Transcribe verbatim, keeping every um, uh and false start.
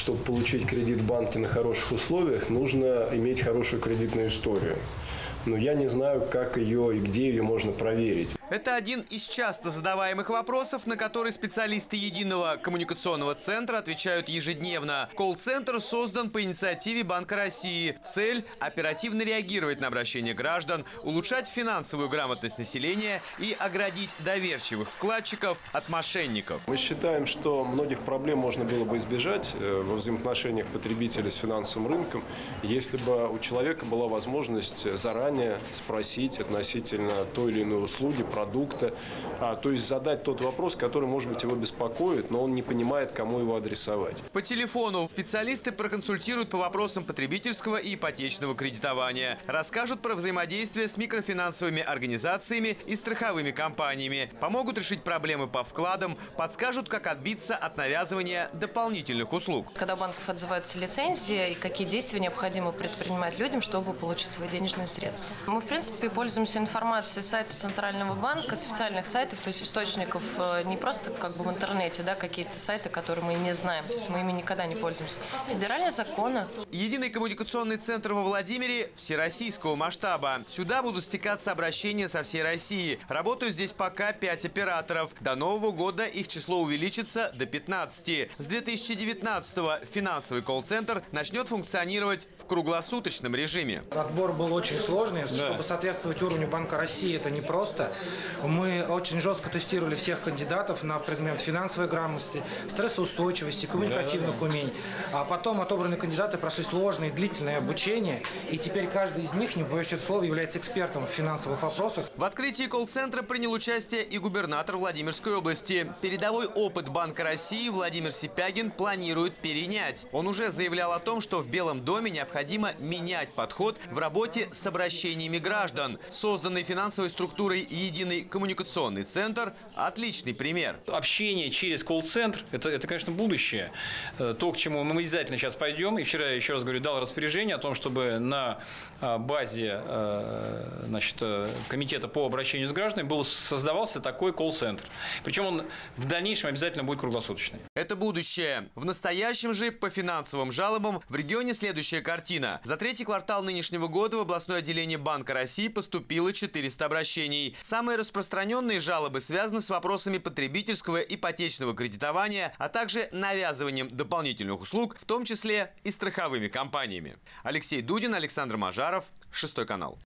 Чтобы получить кредит в банке на хороших условиях, нужно иметь хорошую кредитную историю. Но я не знаю, как ее и где ее можно проверить. Это один из часто задаваемых вопросов, на который специалисты Единого коммуникационного центра отвечают ежедневно. Колл-центр создан по инициативе Банка России. Цель – оперативно реагировать на обращения граждан, улучшать финансовую грамотность населения и оградить доверчивых вкладчиков от мошенников. Мы считаем, что многих проблем можно было бы избежать во взаимоотношениях потребителя с финансовым рынком, если бы у человека была возможность заранее спросить относительно той или иной услуги, продукта, а, то есть задать тот вопрос, который, может быть, его беспокоит, но он не понимает, кому его адресовать. По телефону специалисты проконсультируют по вопросам потребительского и ипотечного кредитования, расскажут про взаимодействие с микрофинансовыми организациями и страховыми компаниями, помогут решить проблемы по вкладам, подскажут, как отбиться от навязывания дополнительных услуг. Когда у банков отзывается лицензия и какие действия необходимо предпринимать людям, чтобы получить свои денежные средства. Мы, в принципе, пользуемся информацией с сайта Центрального банка, с официальных сайтов, то есть источников не просто как бы в интернете, да, какие-то сайты, которые мы не знаем, то есть мы ими никогда не пользуемся. Федеральные законы. Единый коммуникационный центр во Владимире всероссийского масштаба. Сюда будут стекаться обращения со всей России. Работают здесь пока пять операторов. До Нового года их число увеличится до пятнадцати. С две тысячи девятнадцатого финансовый колл-центр начнет функционировать в круглосуточном режиме. Отбор был очень сложный. Да. Чтобы соответствовать уровню Банка России, это непросто. Мы очень жестко тестировали всех кандидатов на предмет финансовой грамотности, стрессоустойчивости, коммуникативных да. умений. А потом отобранные кандидаты прошли сложное и длительное обучение. И теперь каждый из них, не боюсь этого слова, является экспертом в финансовых вопросах. В открытии колл-центра принял участие и губернатор Владимирской области. Передовой опыт Банка России Владимир Сипягин планирует перенять. Он уже заявлял о том, что в Белом доме необходимо менять подход в работе с обращениями граждан. Созданный финансовой структурой Единый коммуникационный центр – отличный пример. Общение через колл-центр – это, это, конечно, будущее. То, к чему мы обязательно сейчас пойдем. И вчера, еще раз говорю, дал распоряжение о том, чтобы на базе значит, комитета по обращению с гражданами был, создавался такой колл-центр. Причем он в дальнейшем обязательно будет круглосуточный. Это будущее. В настоящем же по финансовым жалобам в регионе следующая картина. За третий квартал нынешнего года в областное отделение Банка России поступило четыреста обращений. Самые распространенные жалобы связаны с вопросами потребительского ипотечного кредитования, а также навязыванием дополнительных услуг, в том числе и страховыми компаниями. Алексей Дудин, Александр Мажаров, Шестой канал.